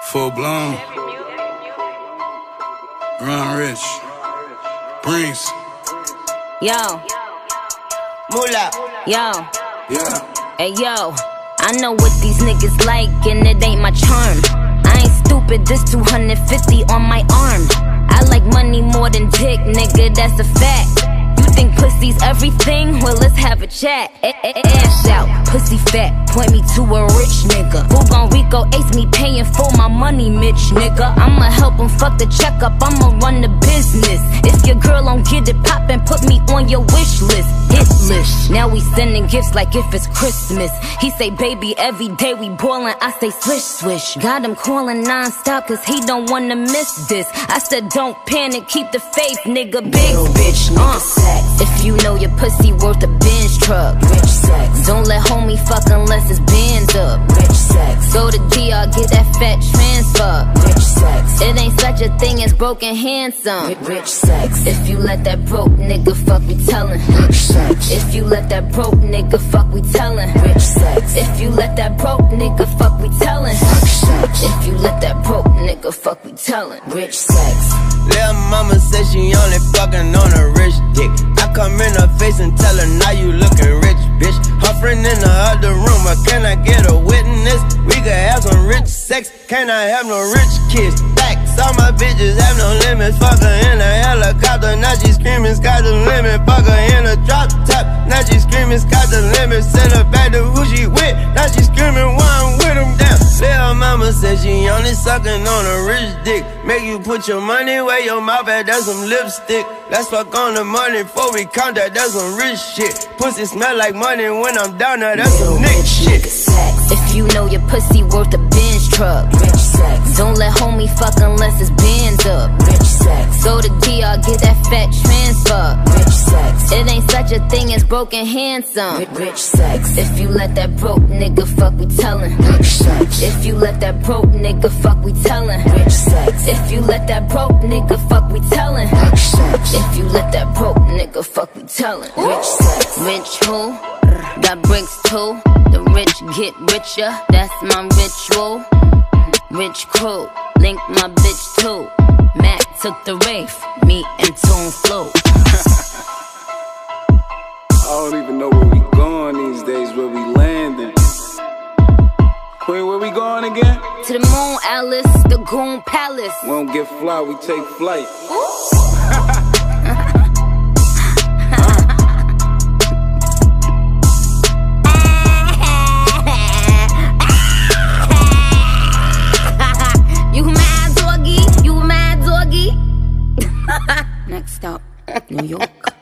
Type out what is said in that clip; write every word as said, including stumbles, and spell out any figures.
Full blown. Run rich. Brings. Yo. Moolah. Yo. Yeah. Hey yo. I know what these niggas like and it ain't my charm. I ain't stupid, this two hundred fifty on my arm. I like money more than dick, nigga, that's a fact. You think pussy's everything? Well, let's have a chat. Ass out, pussy fat, point me to a rich nigga who gon' Rico ace me paying for my money, Mitch nigga. I'ma help him fuck the checkup, I'ma run the business. If your girl don't get it poppin', put me on your wish list. Hit list. Now we sending gifts like if it's Christmas. He say, baby, every day we ballin', I say swish swish. Got him calling non-stop cause he don't wanna miss this. I said don't panic, keep the faith, nigga. Big bitch, uh. If you know your pussy worth a Benz truck, rich sex. Don't let homie fuck unless it's bands up, rich sex. Go to D R, get that fat transfer, rich sex. It ain't such a thing as broken handsome, rich sex. If you let that broke nigga fuck, we tellin', rich sex. If you let that broke nigga fuck, we tellin', rich sex. If you let that broke nigga fuck, we tellin', rich sex. If you let that broke nigga fuck, we tellin', rich sex. Lil' mama said she only fucking on a rich dick. I come in her face and tell her, now you looking rich, bitch. Her friend in the other room, but can I get a witness? We could have some rich sex, can I have no rich kids? Facts, all my bitches have no limits. Fuck her in a helicopter, now she screaming, sky's the limit. Fuck her in a drop top, now she screaming, sky's the limit. Send her back to who she with, now she screaming, why I'm with them down. Lil' mama said she only sucking on a rich dick. Make you put your money where your mouth at, that's some lipstick. Let's fuck on the money before we count that, that's some rich shit. Pussy smell like money when I'm down there, that's some Nick shit. If you know your pussy worth a Benz truck, rich sex. Don't let homie fuck unless it's bands up, rich sex. Go to D R, get that fat transfer, rich sex. It ain't such a thing as broken handsome, rich sex. If you let that broke nigga fuck, we tellin', rich sex. If you let that broke nigga fuck, we tellin', rich sex. If you let that broke nigga fuck, we tellin', rich sex. If you let that broke nigga fuck, we tellin', rich sex. Rich who? Got bricks too. The rich get richer, that's my ritual. Rich crew, link my bitch too. Mac took the Wraith, me and Tune flew. I don't even know where we going these days, where we landing. Wait, where we going again? To the moon, Alice, the Goon Palace. We don't get fly, we take flight. You mad, doggy? You mad, doggy? Next stop, New York.